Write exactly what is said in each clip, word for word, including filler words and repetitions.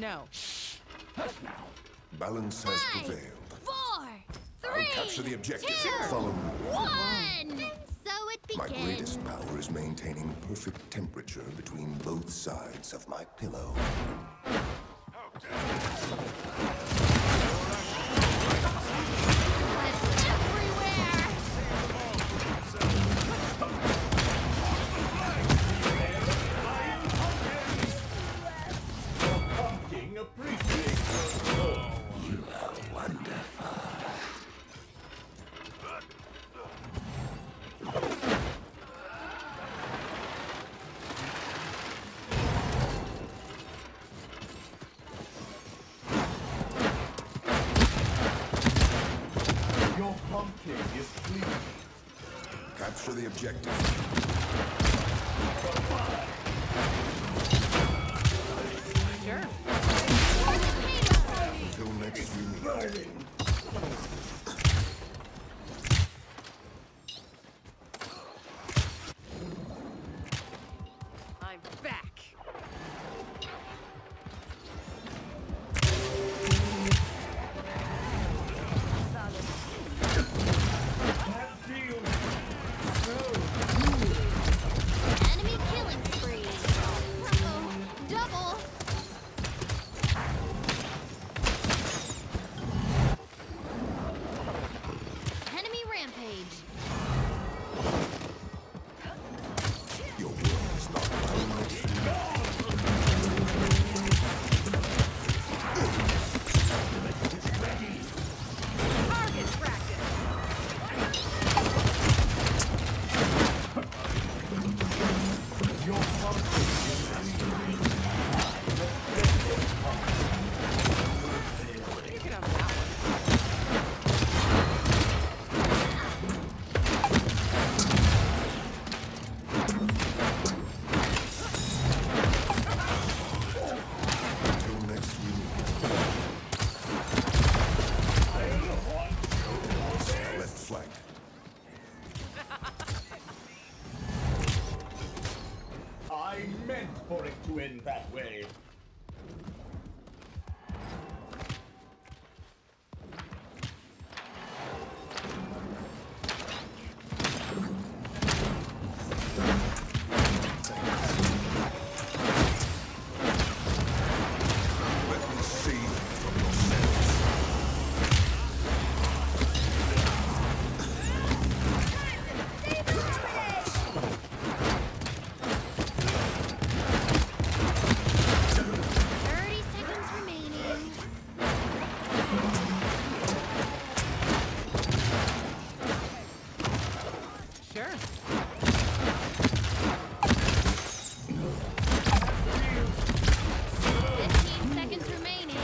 No. Balance has Five, prevailed. Four, three, I'll capture the objective. two, Follow me. one. So it My begins. greatest power is maintaining perfect temperature between both sides of my pillow. Capture the objective. Sure. Until next we meet. I'm back. Enemy killing spree. Uh-oh. Double. Enemy rampage. Your world is not until next we Target practice. You can have that one. Until next we meet. Left flank. I meant for it to end that way. Let me see from yourselves. Thirty seconds remaining. Sure. Fifteen seconds remaining.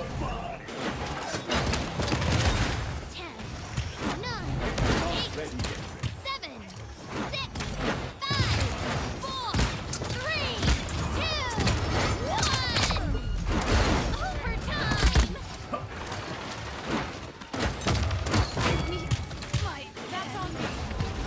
Ten, nine, eight, seven, six, five, four, three, two, one. Overtime. Fight. That's on me.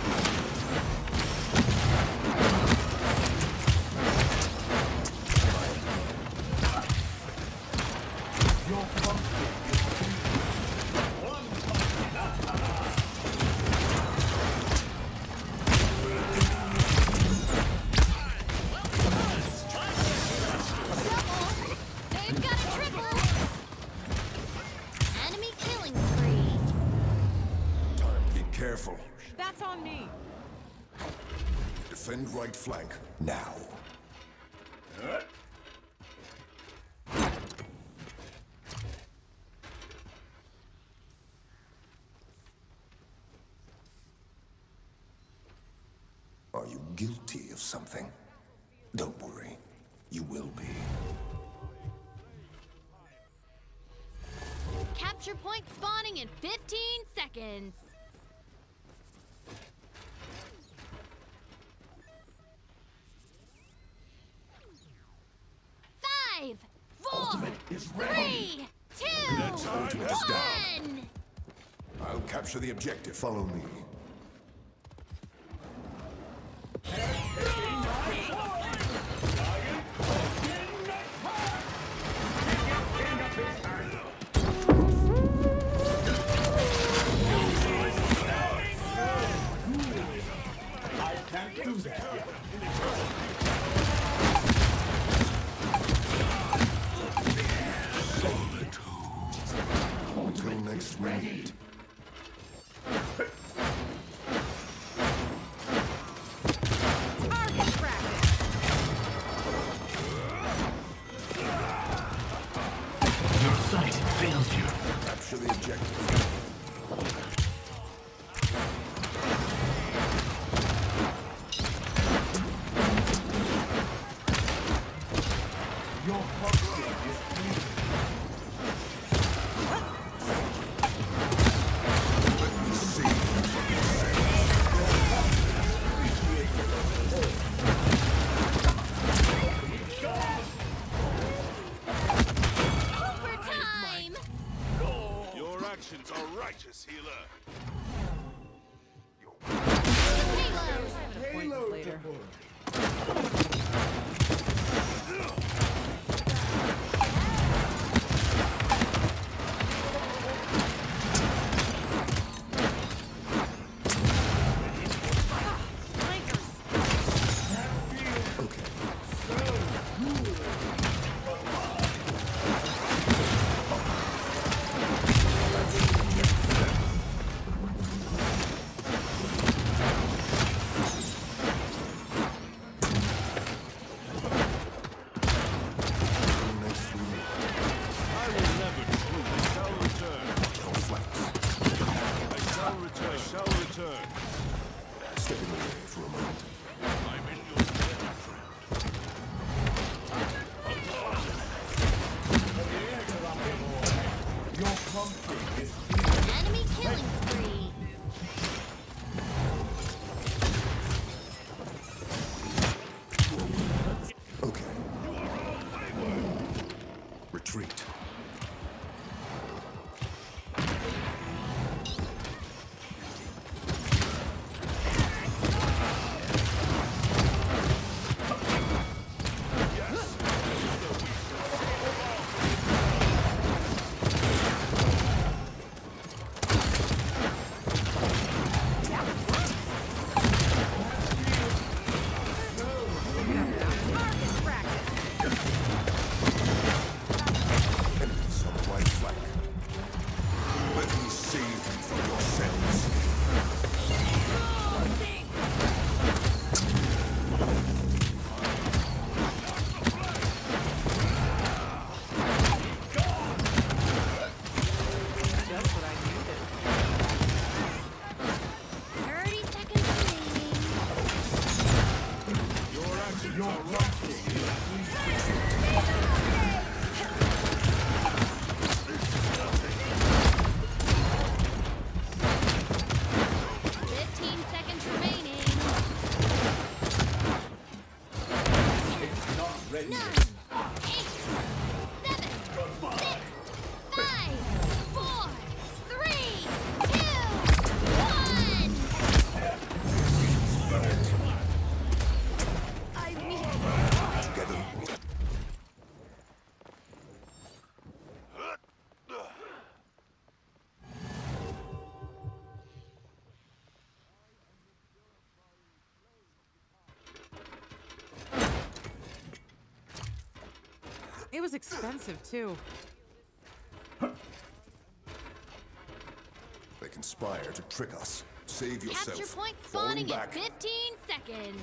Double. They've got a triple. Enemy killing spree. Time. Be careful. That's on me. Defend right flank. Now. Are you guilty of something? Don't worry. You will be. Capture point spawning in fifteen seconds. Five, four, three, two, Ultimate is down. one. I'll capture the objective. Follow me. do that yet. Solitude. Till next we meet. Target practice. Your sight fails you. Capture the objective. Your pumpkin is clean. Let me see. Overtime! Your actions are righteous, healer. Payload! Payload later. to pull. Next we meet. I will never truly shall return. No flanks. I shall return. I shall return. Stepping away for a moment. I'm in your debt, friend. Your pumpkin is clean. Enemy killing spree! Okay. Retreat. Target practice. Enemies on the right flank. Let me save you from yourselves. Just what I needed. thirty seconds remaining. Your actions Your are pumpkin righteous. is clean. fifteen seconds remaining. It's not ready. Nine, eight, seven, six, five, four, three, two, one. I mean, Together. It was expensive too. They conspire to trick us. Save yourself. capture point Falling spawning in back. fifteen seconds.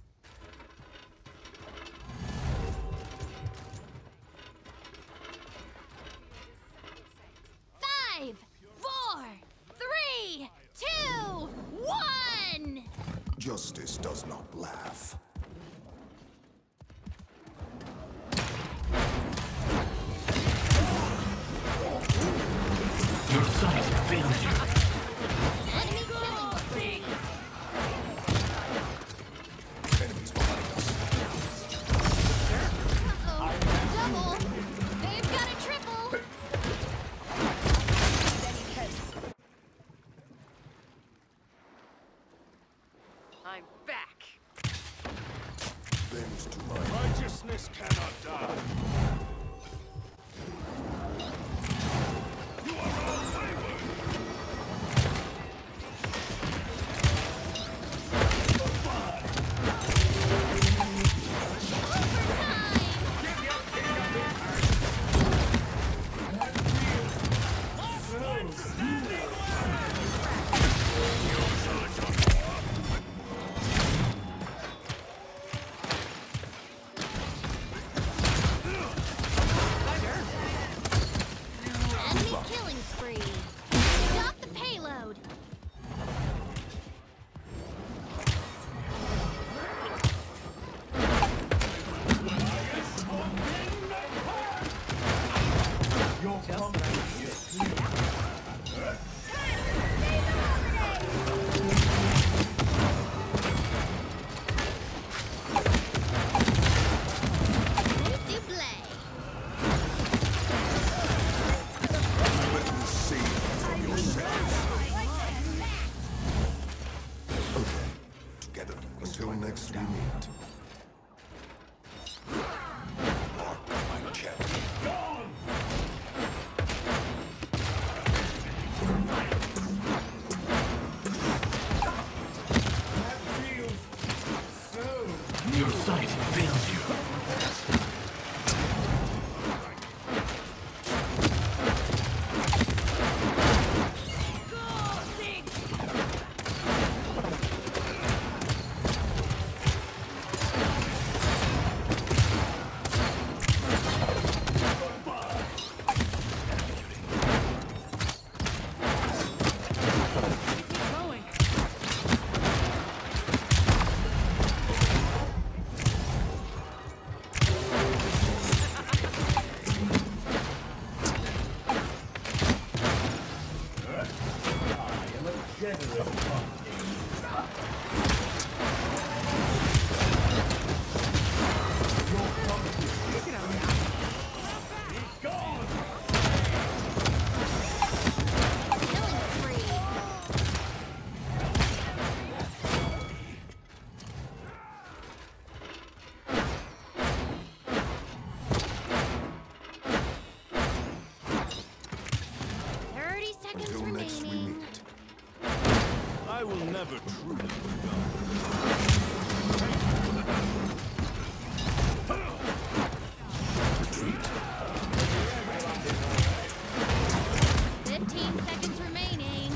Five, four, three, two, one. Justice does not laugh. Your sight fails you. Enemy killing spree. Enemies behind us. Uh-oh. Double. They've got a triple. I'm back. Bend to my Righteousness cannot die. You are all wayward. Until next we meet. Mark my champion. Gone! That feels so... Your sight fails you. Going. I am a generous Bomb King. Your pumpkin Look at him now. is gone! Killing spree. Thirty seconds Until next we remaining. meet. I will never truly become. Retreat. Fifteen seconds remaining.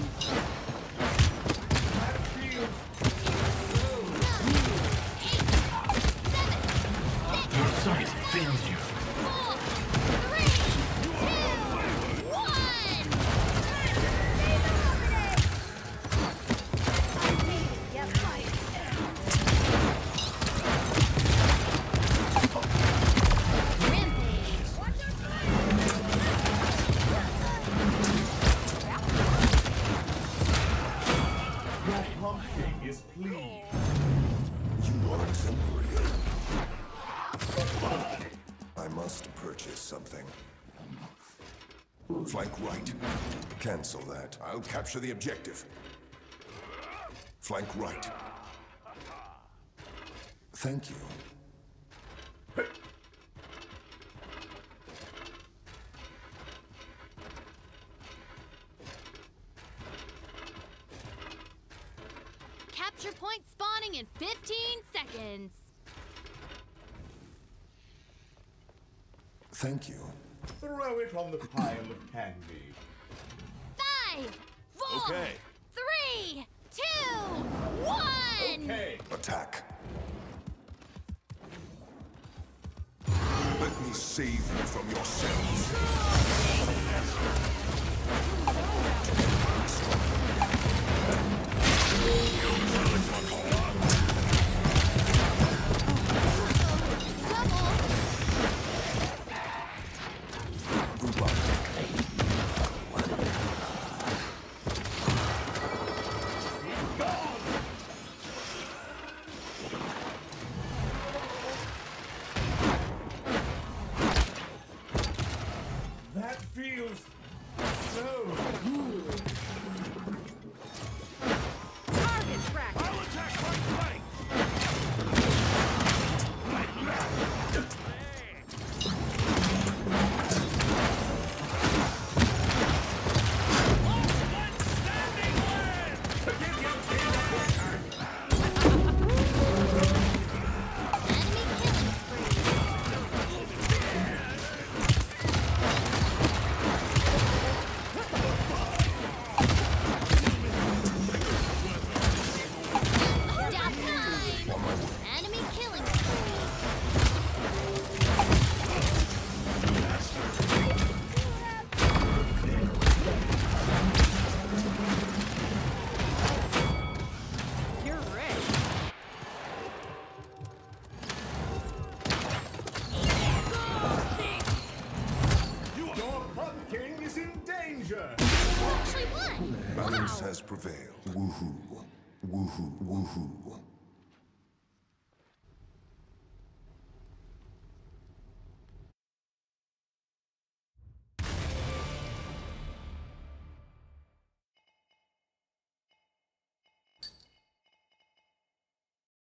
That feels Nine, eight, seven, Your six, sight fails you. four, three, two, one. Rampage. your pumpkin is pleased. You are exemplary. I must purchase something. Flank right. Cancel that. I'll capture the objective. Flank right. Thank you. Capture point spawning in fifteen seconds. Thank you. Throw it on the pile of candy. Five, four, Okay. three, two, one. Okay. Attack. Let me save you from yourselves. That feels so good. Target track. I'll attack right flank. Enemy killing spree. Stop time. Enemy killing spree. You're rich. Your pumpkin is in danger. You actually won. Balance has prevailed. Woohoo. Woohoo. Woohoo.